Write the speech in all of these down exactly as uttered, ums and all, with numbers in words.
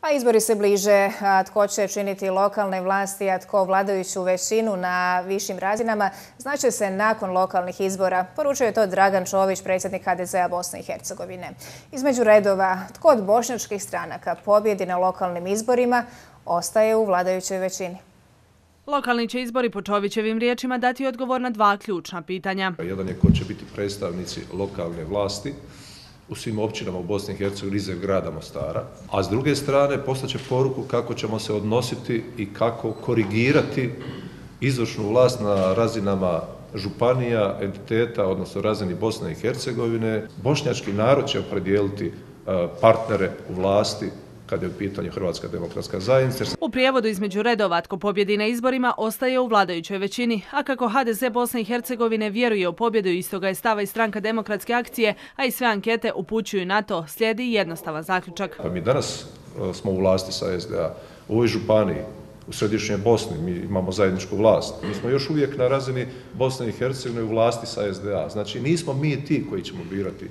A izbori se bliže, a tko će činiti lokalne vlasti, a tko vladajuću većinu na višim razinama, znaće se nakon lokalnih izbora. Poručio je to Dragan Čović, predsjednik ha de zea Bosne i Hercegovine. Između redova, tko od bošnjačkih stranaka pobjedi na lokalnim izborima, ostaje u vladajućoj većini. Lokalni će izbori po Čovićevim riječima dati odgovor na dva ključna pitanja. Jedan je ko će biti predstavnici lokalne vlasti u svim općinama u Bosni i Hercegovini izuzev grada Mostara, a s druge strane poslaće poruku kako ćemo se odnositi i kako korigirati izvršnu vlast na razinama županija, entiteta, odnosno razini Bosne i Hercegovine. Bošnjački narod će opredijeliti partnere u vlasti kad je u pitanju Hrvatska demokratska zajednica. U prijevodu između redova tko pobjedi na izborima ostaje u vladajućoj većini, a kako ha de ze Bosne i Hercegovine vjeruje u pobjedu, istoga je stava i Stranka demokratske akcije, a i sve ankete upućuju na to, slijedi jednostavan zaključak. Pa mi danas smo u vlasti sa es de a. U ovoj županiji, u središnjoj Bosni, mi imamo zajedničku vlast. Mi smo još uvijek na razini Bosne i Hercegovine u vlasti sa es de a. Znači nismo mi ti koji ćemo birati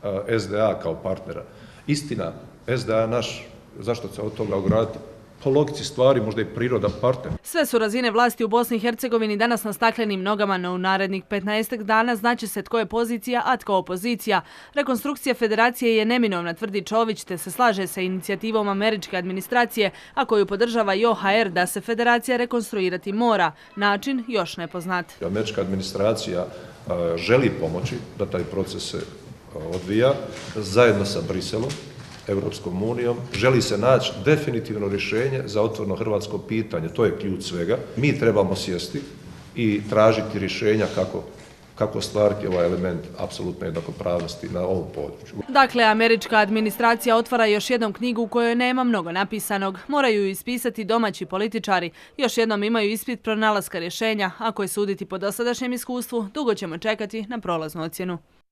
es de a kao partnera. Istina, es de a je naš. Zašto se od toga ograditi? Po logici stvari možda i prirodan partner. Sve su razine vlasti u Bosni i Hercegovini danas na staklenim nogama, no u narednih petnaestak dana znaće se tko je pozicija, a tko opozicija. Rekonstrukcija federacije je neminovna, tvrdi Čović, te se slaže sa inicijativom američke administracije, a koju podržava i o ha er, da se federacija rekonstruirati mora. Način još nepoznat. Američka administracija želi pomoći da taj proces se odvija zajedno sa Briselom, Europskom unijom, želi se naći definitivno rješenje za otvoreno hrvatsko pitanje. To je ključ svega. Mi trebamo sjesti i tražiti rješenja kako, kako ostvariti ovaj element apsolutne jednakopravnosti na ovom području. Dakle, američka administracija otvara još jednom knjigu u kojoj nema mnogo napisanog. Moraju ju ispisati domaći političari. Još jednom imaju ispit pronalaska rješenja. Ako je suditi po dosadašnjem iskustvu, dugo ćemo čekati na prolaznu ocjenu.